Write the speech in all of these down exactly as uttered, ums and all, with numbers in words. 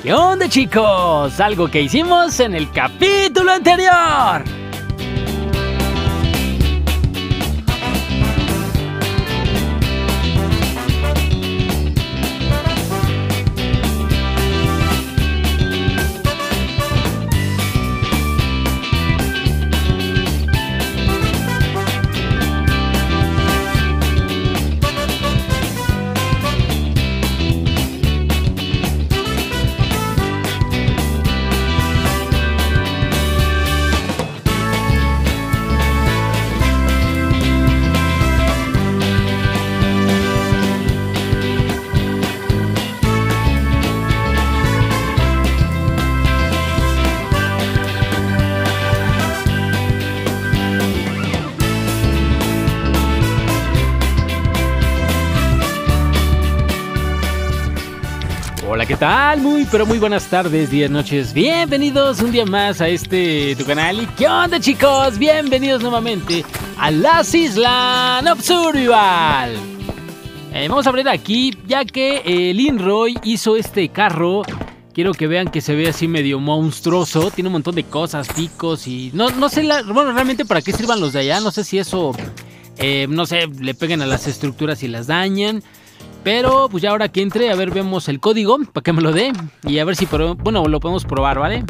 ¿Qué onda, chicos? Algo que hicimos en el capítulo anterior. Hola, ¿qué tal? Muy, pero muy buenas tardes, días, noches. Bienvenidos un día más a este tu canal. ¿Y qué onda, chicos? Bienvenidos nuevamente a las Islas of Survival. Eh, vamos a abrir aquí, ya que eh, Linroy hizo este carro. Quiero que vean que se ve así medio monstruoso. Tiene un montón de cosas, picos y... No, no sé, la... bueno, realmente para qué sirvan los de allá. No sé si eso, eh, no sé, le peguen a las estructuras y las dañan. Pero pues ya ahora que entre, a ver, vemos el código para que me lo dé. Y a ver si, bueno, lo podemos probar, ¿vale?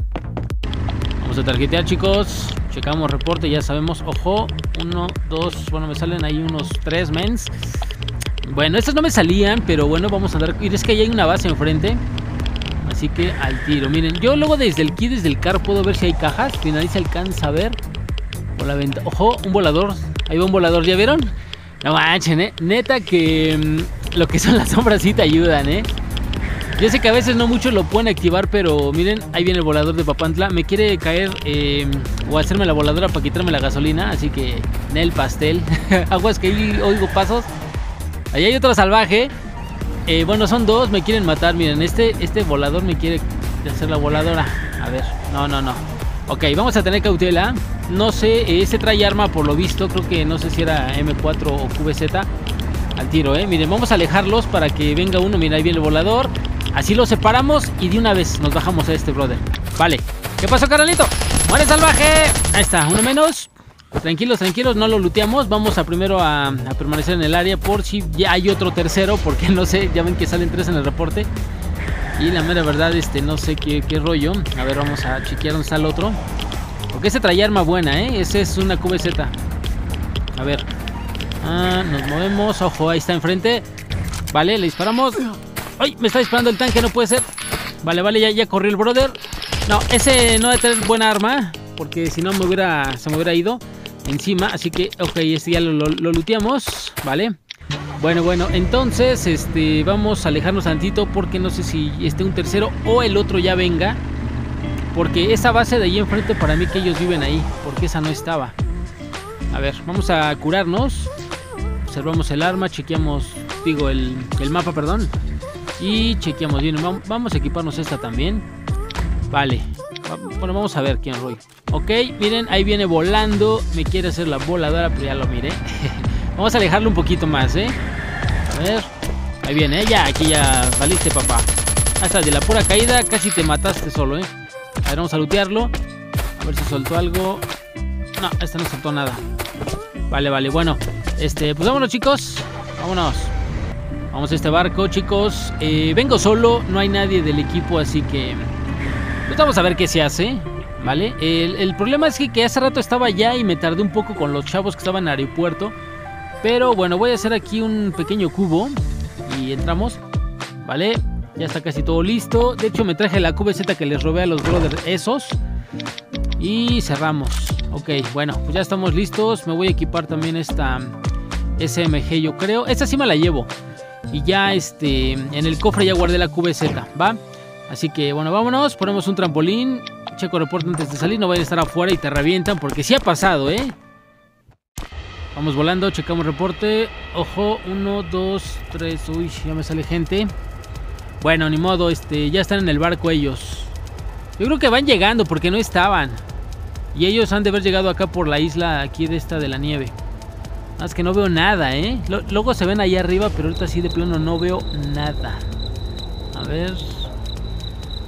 Vamos a tarjetear, chicos. Checamos reporte, ya sabemos. Ojo, uno, dos, bueno, me salen ahí unos tres mens. Bueno, estos no me salían, pero bueno, vamos a dar... Y es que ahí hay una base enfrente. Así que al tiro, miren. Yo luego desde el kit, desde el carro, puedo ver si hay cajas. Si nadie se alcanza a ver. Por la venta. Ojo, un volador. Ahí va un volador, ¿ya vieron? No manchen, ¿eh? Neta que mmm, lo que son las sombras sí te ayudan, ¿eh? Yo sé que a veces no muchos lo pueden activar, pero miren, ahí viene el volador de Papantla. Me quiere caer eh, o hacerme la voladora para quitarme la gasolina, así que en el pastel. Aguas que ahí oigo pasos. Ahí hay otro salvaje. Eh, bueno, son dos, me quieren matar. Miren, este, este volador me quiere hacer la voladora. A ver, no, no, no. Ok, vamos a tener cautela. No sé, ese trae arma por lo visto. Creo que no sé si era eme cuatro o cu be zeta. Al tiro, eh. Miren, vamos a alejarlos para que venga uno. Mira, ahí viene el volador. Así los separamos y de una vez nos bajamos a este brother. Vale. ¿Qué pasó, carnalito? ¡Muere, salvaje! Ahí está, uno menos. Tranquilos, tranquilos, no lo looteamos. Vamos a primero a, a permanecer en el área por si ya hay otro tercero. Porque no sé, ya ven que salen tres en el reporte. Y la mera verdad, este, no sé qué, qué rollo. A ver, vamos a chequear dónde está el otro. Porque ese trae arma buena, ¿eh? Ese es una cu be zeta. A ver. Ah, nos movemos. Ojo, ahí está enfrente. Vale, le disparamos. ¡Ay! Me está disparando el tanque, no puede ser. Vale, vale, ya, ya corrió el brother. No, ese no debe tener buena arma. Porque si no me hubiera, se me hubiera ido encima. Así que, ok, este ya lo, lo, lo looteamos. Vale. Bueno, bueno, entonces este, vamos a alejarnos tantito porque no sé si esté un tercero o el otro ya venga. Porque esa base de ahí enfrente para mí que ellos viven ahí, porque esa no estaba. A ver, vamos a curarnos. Observamos el arma, chequeamos, digo, el, el mapa, perdón. Y chequeamos bien, vamos a equiparnos esta también. Vale, bueno, vamos a ver quién Roy. Ok, miren, ahí viene volando. Me quiere hacer la voladora, pero ya lo miré. Vamos a alejarlo un poquito más, ¿eh? A ver. Ahí viene, ¿eh? Ya, aquí ya valiste, papá. Hasta de la pura caída casi te mataste solo, ¿eh? A ver, vamos a lootearlo. A ver si soltó algo. No, este no soltó nada. Vale, vale, bueno. Este, pues vámonos, chicos. Vámonos. Vamos a este barco, chicos. Eh, vengo solo, no hay nadie del equipo, así que... Pues vamos a ver qué se hace, ¿vale? El, el problema es que, que hace rato estaba allá y me tardé un poco con los chavos que estaban en el aeropuerto. Pero bueno, voy a hacer aquí un pequeño cubo y entramos, ¿vale? Ya está casi todo listo. De hecho me traje la cu be zeta que les robé a los brothers esos. Y cerramos. Ok, bueno, pues ya estamos listos. Me voy a equipar también esta ese eme ge, yo creo. Esta sí me la llevo. Y ya este, en el cofre ya guardé la cu be zeta, ¿va? Así que bueno, vámonos, ponemos un trampolín. Checo reporte antes de salir, no vayan a estar afuera y te revientan. Porque sí ha pasado, ¿eh? Vamos volando, checamos reporte. Ojo, uno, dos, tres. Uy, ya me sale gente. Bueno, ni modo, este, ya están en el barco ellos. Yo creo que van llegando porque no estaban. Y ellos han de haber llegado acá por la isla aquí de esta de la nieve. Más que no veo nada, ¿eh? Luego se ven ahí arriba, pero ahorita sí de plano no veo nada. A ver.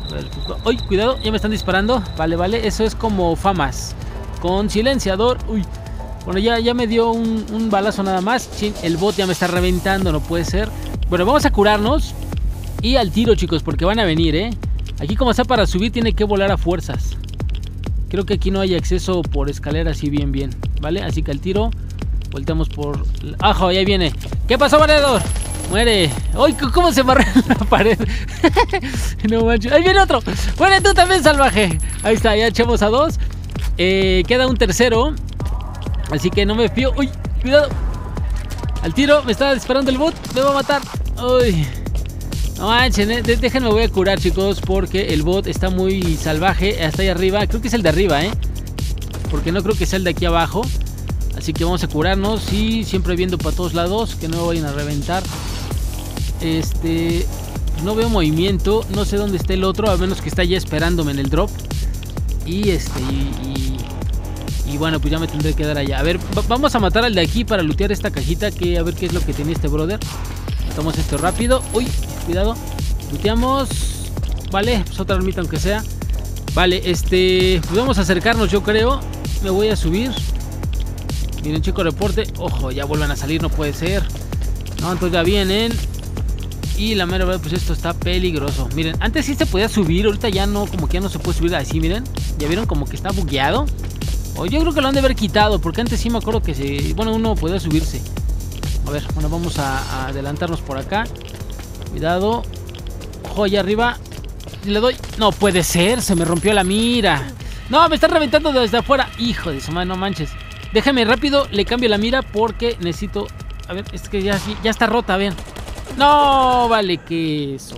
A ver, uy, cuidado, ya me están disparando. Vale, vale, eso es como famas con silenciador. Uy, bueno, ya, ya me dio un, un balazo nada más. Chin, el bot ya me está reventando, no puede ser. Bueno, vamos a curarnos y al tiro, chicos, porque van a venir, ¿eh? Aquí como está para subir tiene que volar a fuerzas. Creo que aquí no hay acceso por escalera así bien, bien, ¿vale? Así que al tiro, volteamos por... ¡Ajo! Ya viene. ¿Qué pasó, valedor? Muere. ¡Ay! ¿Cómo se barre la pared? No manches. ¡Ahí viene otro! ¡Muere tú también, salvaje! Ahí está, ya echamos a dos. Eh, queda un tercero. Así que no me fío. ¡Uy! ¡Cuidado! Al tiro, me está disparando el bot. Me va a matar. ¡Uy! No manchen, eh. Déjenme, voy a curar, chicos, porque el bot está muy salvaje. Hasta ahí arriba. Creo que es el de arriba, ¿eh? Porque no creo que sea el de aquí abajo. Así que vamos a curarnos y siempre viendo para todos lados, que no vayan a reventar. Este... No veo movimiento, no sé dónde está el otro, a menos que está ya esperándome en el drop. Y este... Y, y, y bueno, pues ya me tendré que dar allá. A ver, vamos a matar al de aquí para lootear esta cajita, que a ver qué es lo que tenía este brother. Matamos esto rápido. Uy, cuidado. Looteamos. Vale, pues otra armita aunque sea. Vale, este... Pues vamos a acercarnos, yo creo. Me voy a subir. Miren, chico, reporte. Ojo, ya vuelven a salir, no puede ser. No, entonces ya vienen. Y la mera verdad, pues esto está peligroso. Miren, antes sí se podía subir, ahorita ya no, como que ya no se puede subir así, miren. Ya vieron como que está bugueado. O yo creo que lo han de haber quitado, porque antes sí me acuerdo que se... Bueno, uno podía subirse. A ver, bueno, vamos a, a adelantarnos por acá. Cuidado. Ojo, allá arriba. Le doy... No puede ser, se me rompió la mira. No, me están reventando desde afuera. Hijo de su madre, no manches. Déjame rápido, le cambio la mira porque necesito... A ver, es que ya, ya está rota, vean. No, vale, que eso.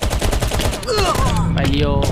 Valió.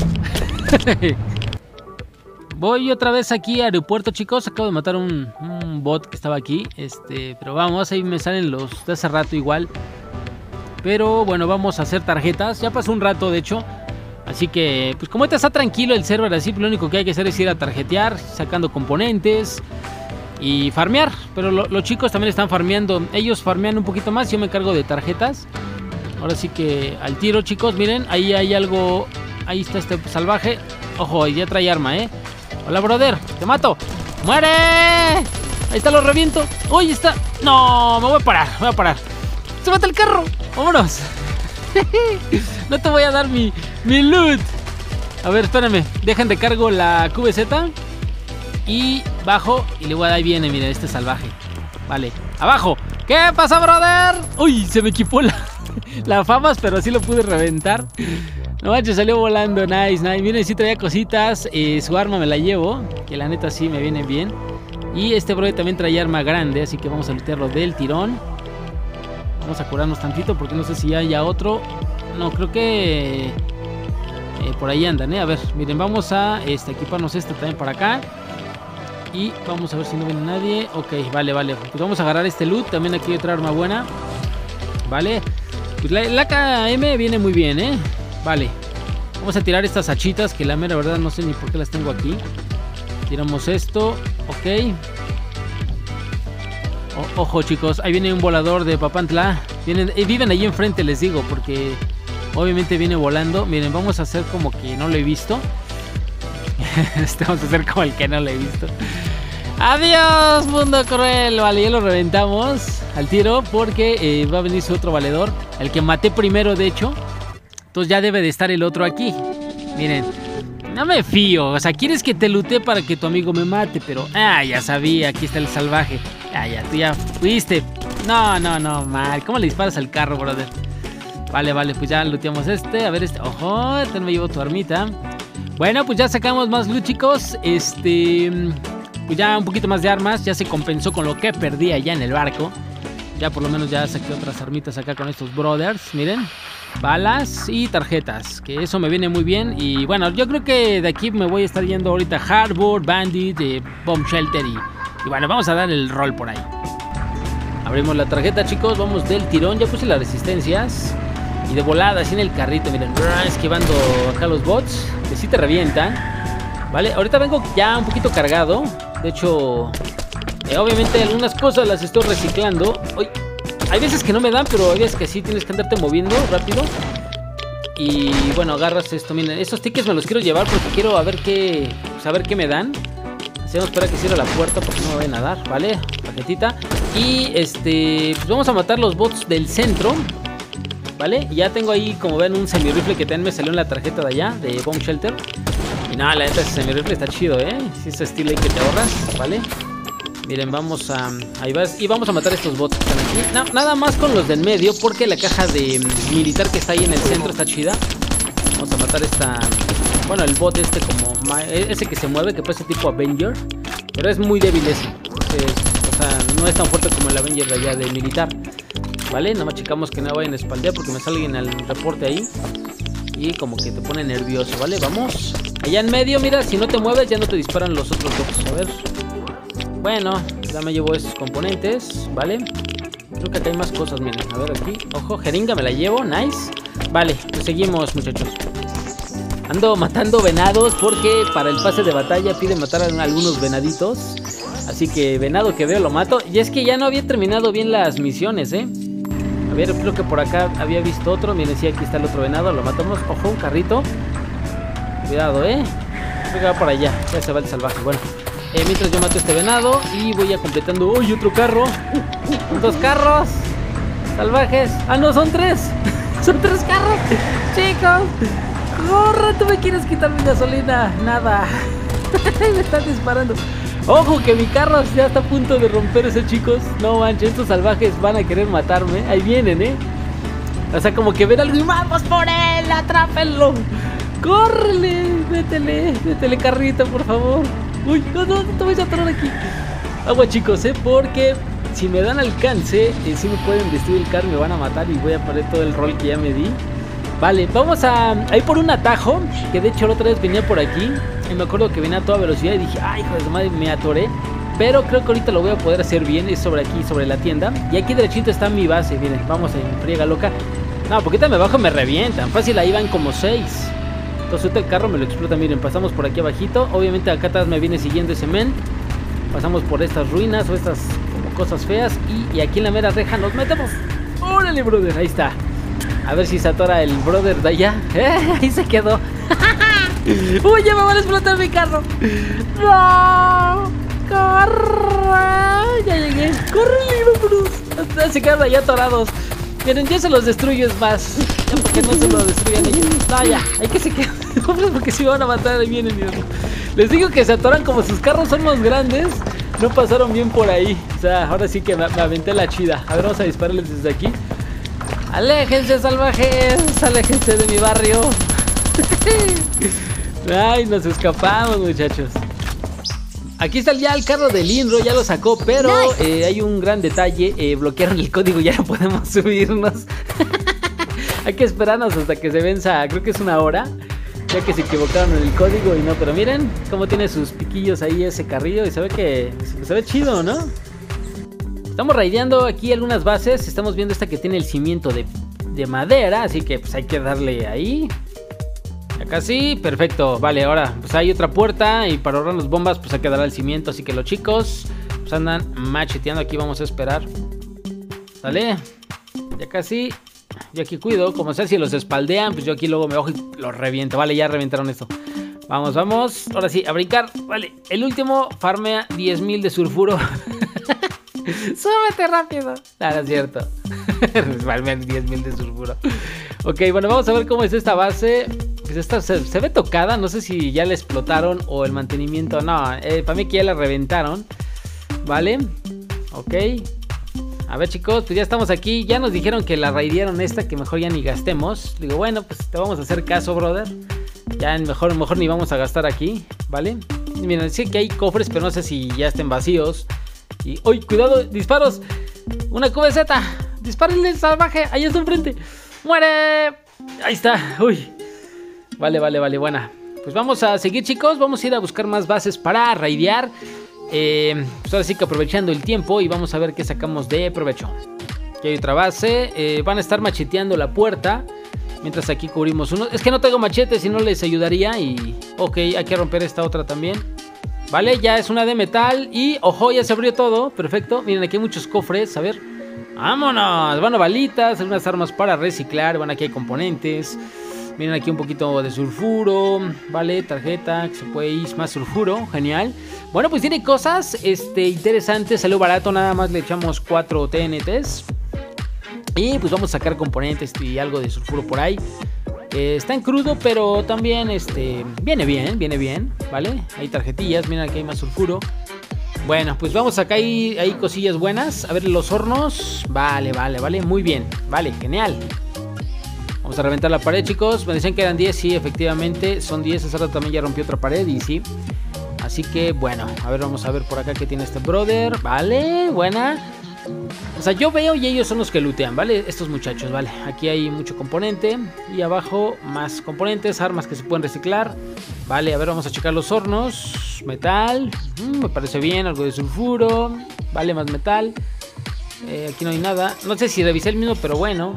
Voy otra vez aquí a aeropuerto, chicos. Acabo de matar un, un bot que estaba aquí. Este, pero vamos, ahí me salen los de hace rato igual. Pero bueno, vamos a hacer tarjetas. Ya pasó un rato, de hecho. Así que, pues como ahorita está tranquilo el server así, lo único que hay que hacer es ir a tarjetear, sacando componentes y farmear. Pero lo, los chicos también están farmeando. Ellos farmean un poquito más, yo me encargo de tarjetas. Ahora sí que al tiro, chicos, miren, ahí hay algo. Ahí está este salvaje. Ojo, ya trae arma, ¿eh? Hola, brother, te mato. ¡Muere! Ahí está, lo reviento. ¡Uy, está! No, me voy a parar, me voy a parar. ¡Se mata el carro! ¡Vámonos! No te voy a dar mi, mi loot. A ver, espérame. Dejen recargo la Q B Z. Y bajo. Y le voy a dar, ahí viene, miren, este salvaje. Vale, abajo. ¿Qué pasa, brother? Uy, se me equipó la, la famas, pero sí lo pude reventar. No manches, salió volando. Nice, nice. Miren, sí traía cositas. eh, Su arma me la llevo, que la neta sí me viene bien. Y este brother también traía arma grande, así que vamos a lootearlo del tirón. Vamos a curarnos tantito porque no sé si ya haya otro. No, creo que eh, por ahí andan, ¿eh? A ver, miren, vamos a este, equiparnos este también para acá. Y vamos a ver si no viene nadie. Ok, vale, vale. Pues vamos a agarrar este loot. También aquí hay otra arma buena. Vale. Pues la, la A K M viene muy bien, ¿eh? Vale. Vamos a tirar estas hachitas que la mera verdad no sé ni por qué las tengo aquí. Tiramos esto. Ok. O, ojo, chicos, ahí viene un volador de Papantla. Vienen, eh, viven ahí enfrente, les digo, porque obviamente viene volando. Miren, vamos a hacer como que no lo he visto. Este, vamos a hacer como el que no lo he visto. Adiós, mundo cruel. Vale, ya lo reventamos al tiro porque eh, va a venir su otro valedor. El que maté primero, de hecho. Entonces ya debe de estar el otro aquí. Miren, no me fío. O sea, quieres que te lutee para que tu amigo me mate, pero... Ah, ya sabía, aquí está el salvaje. Ah, ya, tú ya fuiste. No, no, no, mal. ¿Cómo le disparas al carro, brother? Vale, vale, pues ya looteamos este. A ver este. Ojo, este me llevo tu armita. Bueno, pues ya sacamos más loot, chicos. Este... Pues ya un poquito más de armas. Ya se compensó con lo que perdí allá en el barco. Ya por lo menos ya saqué otras armitas acá con estos brothers. Miren. Balas y tarjetas, que eso me viene muy bien. Y bueno, yo creo que de aquí me voy a estar yendo ahorita a Harbor, Bandit, eh, Bomb Shelter y, y bueno, vamos a dar el rol por ahí. Abrimos la tarjeta, chicos, vamos del tirón. Ya puse las resistencias y de volada, así en el carrito, miren, esquivando acá los bots, que sí te revientan. Vale, ahorita vengo ya un poquito cargado. De hecho, eh, obviamente algunas cosas las estoy reciclando. Uy. Hay veces que no me dan, pero hay veces que sí tienes que andarte moviendo rápido. Y bueno, agarras esto. Miren, estos tickets me los quiero llevar porque quiero a ver qué, saber qué me dan. Así vamos a esperar a que cierre la puerta porque no me vayan a dar, ¿vale? Paquetita. Y este, pues vamos a matar los bots del centro, ¿vale? Y ya tengo ahí, como ven, un semirrifle que también me salió en la tarjeta de allá, de Bomb Shelter. Y nada, la neta, ese semirrifle está chido, ¿eh? Si es estilo ahí que te ahorras, ¿vale? Miren, vamos a... ahí vas. Y vamos a matar estos bots que están aquí. No, nada más con los del medio, porque la caja de militar que está ahí en el centro está chida. Vamos a matar esta... bueno, el bot este como... ese que se mueve, que parece tipo Avenger. Pero es muy débil ese. Entonces, o sea, no es tan fuerte como el Avenger de allá de militar. ¿Vale? Nada más checamos que no vayan a espaldear porque me sale en el reporte ahí. Y como que te pone nervioso, ¿vale? Vamos. Allá en medio, mira, si no te mueves ya no te disparan los otros bots. A ver... bueno, ya me llevo estos componentes, ¿vale? Creo que acá hay más cosas, miren. A ver aquí, ojo, jeringa me la llevo, nice. Vale, pues seguimos, muchachos. Ando matando venados porque para el pase de batalla pide matar a algunos venaditos. Así que venado que veo lo mato. Y es que ya no había terminado bien las misiones, ¿eh? A ver, creo que por acá había visto otro. Miren, sí, aquí está el otro venado, lo matamos. Ojo, un carrito. Cuidado, ¿eh? Creo que va por allá, ya se va el salvaje, bueno. Eh, mientras yo mato este venado y voy a completando... ¡uy! Otro carro. Dos carros salvajes. Ah, no, son tres. Son tres carros. Chicos, corre, tú me quieres quitar mi gasolina. Nada. Me están disparando. Ojo que mi carro ya está a punto de romperse, chicos. No manches, estos salvajes van a querer matarme. Ahí vienen, ¿eh? O sea, como que ven algo y ¡vamos por él! ¡Atrápenlo! ¡Córrele! Métele, métele carrito, por favor. Uy, no, no, no te voy a atorar aquí. Agua, chicos, eh, porque si me dan alcance, eh, si me pueden destruir el carro, me van a matar y voy a perder todo el rol que ya me di. Vale, vamos a, a ir por un atajo, que de hecho la otra vez venía por aquí. Y me acuerdo que venía a toda velocidad y dije, ay, hijo de su madre, me atoré. Pero creo que ahorita lo voy a poder hacer bien, es sobre aquí, sobre la tienda. Y aquí derechito está mi base, miren, vamos en friega loca. No, porque ahorita me bajo me revientan, fácil, ahí van como seis. Entonces ahorita el carro me lo explota, miren, pasamos por aquí abajito. Obviamente acá atrás me viene siguiendo ese men. Pasamos por estas ruinas o estas como cosas feas. Y, y aquí en la mera reja nos metemos. ¡Órale, brother! Ahí está. A ver si se atora el brother de allá. ¡Eh! Ahí se quedó. ¡Uy, ya me van a explotar mi carro! ¡No! ¡Corre! Ya llegué. ¡Corre, Bruce! Se quedan allá atorados. Miren, ya se los destruyo, es más. Ya porque no se los destruyan ellos. No, ya, hay que se quedan. Porque si van a matar, ahí vienen. Les digo que se atoran como sus carros son más grandes. No pasaron bien por ahí. O sea, ahora sí que me, me aventé la chida. A ver, vamos a dispararles desde aquí. Aléjense, salvajes. Aléjense de mi barrio. Ay, nos escapamos, muchachos. Aquí está ya el carro del Inro, ya lo sacó, pero nice. eh, hay un gran detalle, eh, bloquearon el código, ya no podemos subirnos. Hay que esperarnos hasta que se venza, creo que es una hora, ya que se equivocaron en el código y no, pero miren cómo tiene sus piquillos ahí ese carrillo y se ve que se ve chido, ¿no? Estamos raideando aquí algunas bases, estamos viendo esta que tiene el cimiento de, de madera, así que pues hay que darle ahí. Acá sí, perfecto, vale, ahora pues hay otra puerta y para ahorrarnos bombas pues hay que darle el cimiento, así que los chicos pues andan macheteando aquí, vamos a esperar. Dale, ya casi, yo aquí cuido, como sea si los espaldean pues yo aquí luego me bajo y los reviento, vale, ya reventaron esto. Vamos, vamos, ahora sí, a brincar, vale, el último farmea diez mil de sulfuro. Súbete rápido. Ah, no es cierto. Farmean diez mil de sulfuro. Ok, bueno, vamos a ver cómo es esta base. Pues esta se, se ve tocada, no sé si ya la explotaron o el mantenimiento. No, eh, para mí que ya la reventaron. Vale, ok. A ver, chicos, pues ya estamos aquí. Ya nos dijeron que la raidearon esta, que mejor ya ni gastemos. Digo, bueno, pues te vamos a hacer caso, brother. Ya mejor, mejor ni vamos a gastar aquí, ¿vale? Y miren, sí que hay cofres, pero no sé si ya estén vacíos. Y, uy, cuidado, disparos. Una Q B Z. Dispárenle, salvaje. Ahí está enfrente. ¡Muere! Ahí está. Uy. Vale, vale, vale, buena. Pues vamos a seguir, chicos. Vamos a ir a buscar más bases para raidear. Eh, pues ahora sí que aprovechando el tiempo. Y vamos a ver qué sacamos de provecho. Aquí hay otra base. Eh, van a estar macheteando la puerta. Mientras aquí cubrimos uno. Es que no tengo machete, si no les ayudaría. Y ok, hay que romper esta otra también. Vale, ya es una de metal. Y, ojo, ya se abrió todo. Perfecto, miren, aquí hay muchos cofres. A ver, vámonos. Bueno, balitas, algunas armas para reciclar. Bueno, aquí hay componentes. Miren aquí un poquito de sulfuro, vale, tarjeta, que se puede ir más sulfuro, genial. Bueno, pues tiene cosas este, interesantes, salió barato, nada más le echamos cuatro T N Ts. Y pues vamos a sacar componentes y algo de sulfuro por ahí. Eh, está en crudo, pero también este, viene bien, viene bien, ¿vale? Hay tarjetillas, miren aquí hay más sulfuro. Bueno, pues vamos acá, hay, hay cosillas buenas. A ver, los hornos, vale, vale, vale, muy bien, vale, genial. Vamos a reventar la pared, chicos. Me decían que eran diez, sí, efectivamente son diez. Esa rato también ya rompió otra pared y sí. Así que, bueno, a ver, vamos a ver por acá qué tiene este brother. Vale, buena. O sea, yo veo y ellos son los que lootean, ¿vale? Estos muchachos, ¿vale? Aquí hay mucho componente. Y abajo más componentes, armas que se pueden reciclar. Vale, a ver, vamos a checar los hornos. Metal, mm, me parece bien, algo de sulfuro. Vale, más metal. eh, Aquí no hay nada. No sé si revisé el mismo, pero bueno.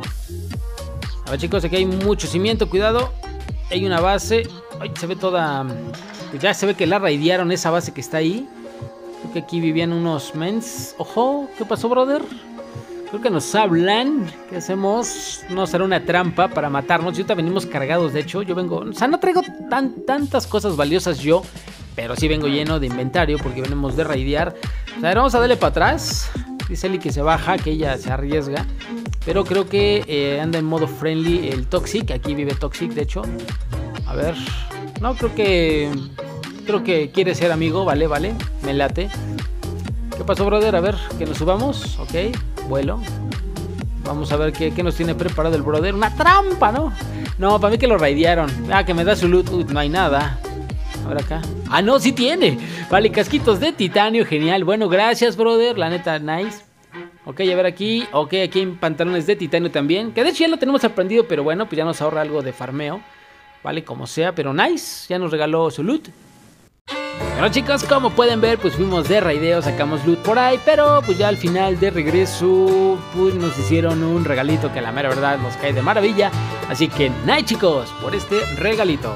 A ver, chicos, aquí hay mucho cimiento, cuidado. Hay una base. Ay, se ve toda... Ya se ve que la raidearon esa base que está ahí. Creo que aquí vivían unos mens. Ojo, ¿qué pasó, brother? Creo que nos hablan. ¿Qué hacemos? No, será una trampa para matarnos. Y ahorita venimos cargados, de hecho. Yo vengo... O sea, no traigo tan, tantas cosas valiosas yo, pero sí vengo lleno de inventario porque venimos de raidear. O sea, vamos a darle para atrás. Dice Eli que se baja, que ella se arriesga. Pero creo que eh, anda en modo friendly el Toxic. Aquí vive Toxic, de hecho. A ver. No, creo que... Creo que quiere ser amigo. Vale, vale. Me late. ¿Qué pasó, brother? A ver, que nos subamos. Ok, vuelo. Vamos a ver qué, qué nos tiene preparado el brother. ¡Una trampa!, ¿no? No, para mí que lo raidearon. Ah, que me da su loot. Uy, no hay nada. A ver acá. Ah, no, sí tiene. Vale, casquitos de titanio. Genial. Bueno, gracias, brother. La neta, nice. Ok, a ver aquí. Ok, aquí hay pantalones de titanio también. Que de hecho ya lo tenemos aprendido, pero bueno, pues ya nos ahorra algo de farmeo. Vale, como sea, pero nice. Ya nos regaló su loot. Bueno, chicos, como pueden ver, pues fuimos de raideo, sacamos loot por ahí. Pero pues ya al final de regreso, pues nos hicieron un regalito que a la mera verdad nos cae de maravilla. Así que nice, chicos, por este regalito.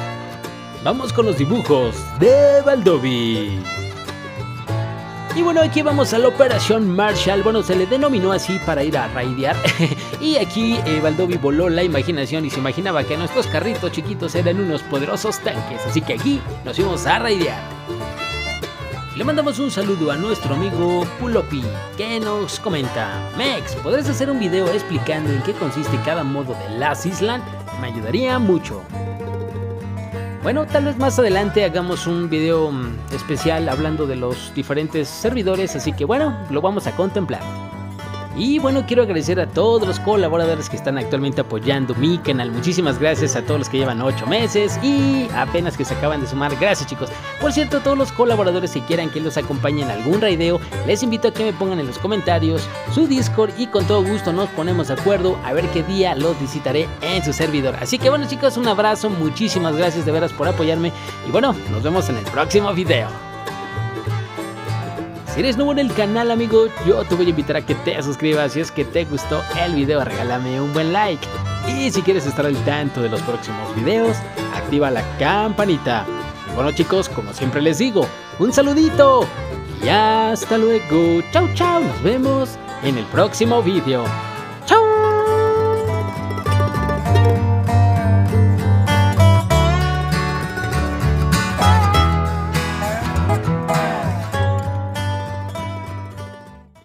Vamos con los dibujos de Baldoby. Y bueno, aquí vamos a la Operación Marshall. Bueno, se le denominó así para ir a raidear. Y aquí eh, Baldoby voló la imaginación y se imaginaba que nuestros carritos chiquitos eran unos poderosos tanques. Así que aquí nos fuimos a raidear. Le mandamos un saludo a nuestro amigo Pulopi, que nos comenta: Mex, ¿podrías hacer un video explicando en qué consiste cada modo de Last Island? Me ayudaría mucho. Bueno, tal vez más adelante hagamos un video especial hablando de los diferentes servidores, así que bueno, lo vamos a contemplar. Y bueno, quiero agradecer a todos los colaboradores que están actualmente apoyando mi canal. Muchísimas gracias a todos los que llevan ocho meses y apenas que se acaban de sumar. Gracias, chicos. Por cierto, a todos los colaboradores que quieran que los acompañe en algún raideo, les invito a que me pongan en los comentarios su Discord y con todo gusto nos ponemos de acuerdo a ver qué día los visitaré en su servidor. Así que bueno, chicos, un abrazo, muchísimas gracias de veras por apoyarme y bueno, nos vemos en el próximo video. Si eres nuevo en el canal, amigo, yo te voy a invitar a que te suscribas. Si es que te gustó el video, regálame un buen like. Y si quieres estar al tanto de los próximos videos, activa la campanita. Y bueno, chicos, como siempre les digo, un saludito y hasta luego. Chau, chau, nos vemos en el próximo video.